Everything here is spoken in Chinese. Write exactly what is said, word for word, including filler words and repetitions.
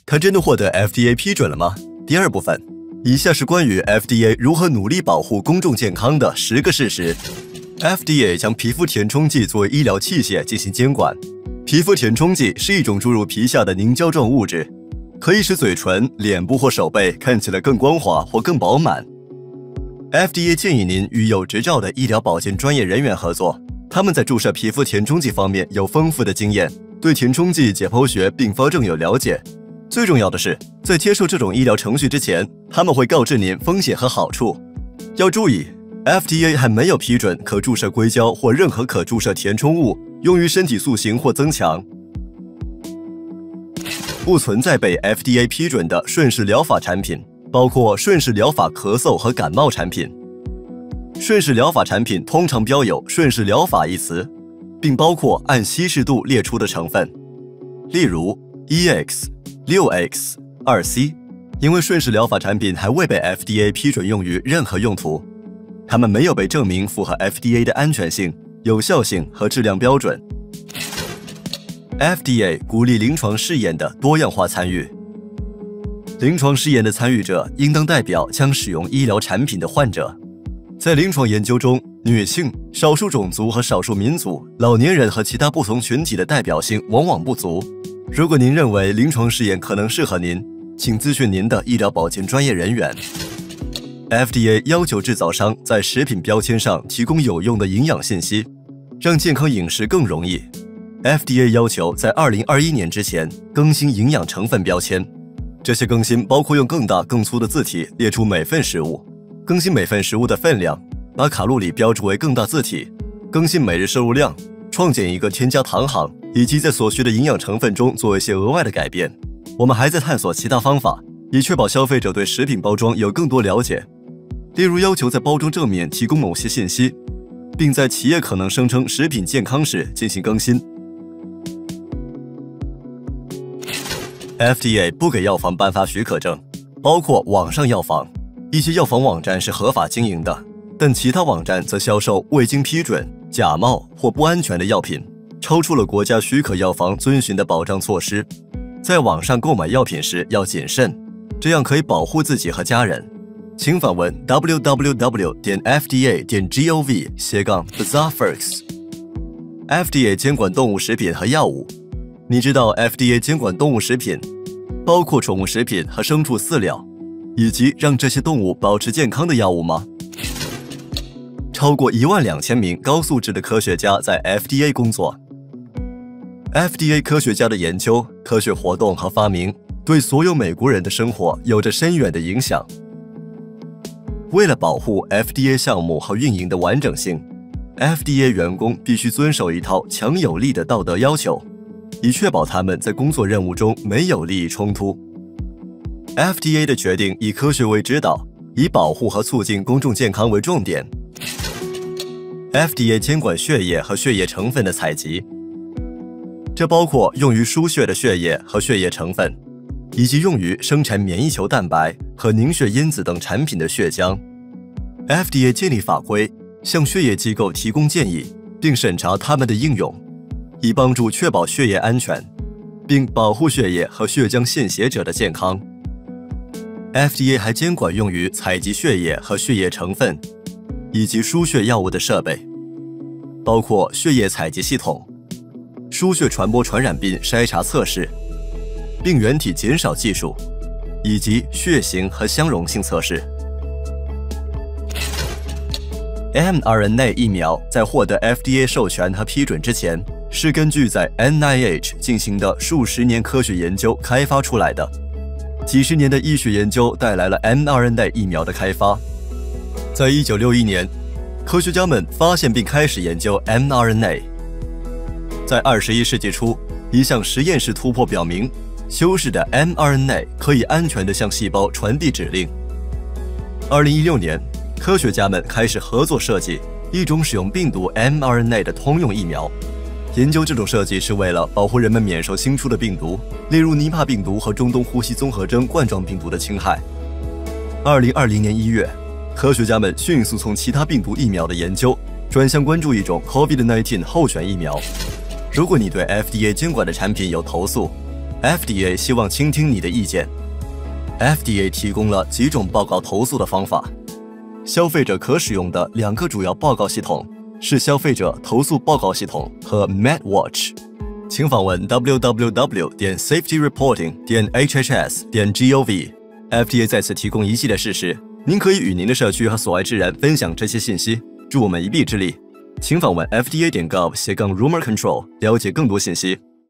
它真的获得 F D A 批准了吗？第二部分，以下是关于 F D A 如何努力保护公众健康的十个事实。F D A 将皮肤填充剂作为医疗器械进行监管。皮肤填充剂是一种注入皮下的凝胶状物质，可以使嘴唇、脸部或手背看起来更光滑或更饱满。F D A 建议您与有执照的医疗保健专业人员合作，他们在注射皮肤填充剂方面有丰富的经验，对填充剂解剖学、并发症有了解。最重要的是，在接受这种医疗程序之前，他们会告知您风险和好处。要注意 ，F D A 还没有批准可注射硅胶或任何可注射填充物用于身体塑形或增强。不存在被 F D A 批准的顺势疗法产品，包括顺势疗法咳嗽和感冒产品。顺势疗法产品通常标有顺势疗法一词，并包括按稀释度列出的成分，例如 E X、六 X、二 C。因为顺势疗法产品还未被 F D A 批准用于任何用途，它们没有被证明符合 F D A 的安全性、有效性和质量标准。F D A 鼓励临床试验的多样化参与。临床试验的参与者应当代表将使用医疗产品的患者。在临床研究中，女性、少数种族和少数民族、老年人和其他不同群体的代表性往往不足。如果您认为临床试验可能适合您，请咨询您的医疗保健专业人员。F D A 要求制造商在食品标签上提供有用的营养信息，让健康饮食更容易。F D A 要求在二零二一年之前更新营养成分标签，这些更新包括用更大更粗的字体列出每份食物，更新每份食物的分量，把卡路里标注为更大字体，更新每日摄入量，创建一个添加糖行，以及在所需的营养成分中做一些额外的改变。我们还在探索其他方法，以确保消费者对食品包装有更多了解，例如要求在包装正面提供某些信息，并在企业可能声称食品健康时进行更新。F D A 不给药房颁发许可证，包括网上药房。一些药房网站是合法经营的，但其他网站则销售未经批准、假冒或不安全的药品，超出了国家许可药房遵循的保障措施。在网上购买药品时要谨慎，这样可以保护自己和家人。请访问 w w w 点 f d a 点 gov 斜杠 bizarreFirks。F D A 监管动物食品和药物。你知道 F D A 监管动物食品，包括宠物食品和牲畜饲料，以及让这些动物保持健康的药物吗？超过一万两千名高素质的科学家在 F D A 工作。F D A 科学家的研究、科学活动和发明对所有美国人的生活有着深远的影响。为了保护 F D A 项目和运营的完整性， F D A 员工必须遵守一套强有力的道德要求，以确保他们在工作任务中没有利益冲突。F D A 的决定以科学为指导，以保护和促进公众健康为重点。F D A 监管血液和血液成分的采集，这包括用于输血的血液和血液成分，以及用于生产免疫球蛋白和凝血因子等产品的血浆。F D A 建立法规，向血液机构提供建议，并审查它们的应用，以帮助确保血液安全，并保护血液和血浆献血者的健康。F D A 还监管用于采集血液和血液成分，以及输血药物的设备，包括血液采集系统、输血传播传染病筛查测试、病原体减少技术，以及血型和相容性测试。mRNA 疫苗在获得 F D A 授权和批准之前，是根据在 N I H 进行的数十年科学研究开发出来的。几十年的医学研究带来了 mRNA 疫苗的开发。在一九六一年，科学家们发现并开始研究 mRNA。在二十一世纪初，一项实验室突破表明，修饰的 mRNA 可以安全地向细胞传递指令。二零一六年，科学家们开始合作设计一种使用病毒 mRNA 的通用疫苗。研究这种设计是为了保护人们免受新出的病毒，例如尼帕病毒和中东呼吸综合征冠状病毒的侵害。二零二零年一月，科学家们迅速从其他病毒疫苗的研究转向关注一种 COVID 十九 候选疫苗。如果你对 F D A 监管的产品有投诉， F D A 希望倾听你的意见。F D A 提供了几种报告投诉的方法。消费者可使用的两个主要报告系统是消费者投诉报告系统和 MedWatch。请访问 w w w 点 safety reporting 点 h h s 点 gov。F D A 在此提供一系列事实，您可以与您的社区和所爱之人分享这些信息，助我们一臂之力。请访问 f d a 点 gov 斜杠 rumor control 了解更多信息。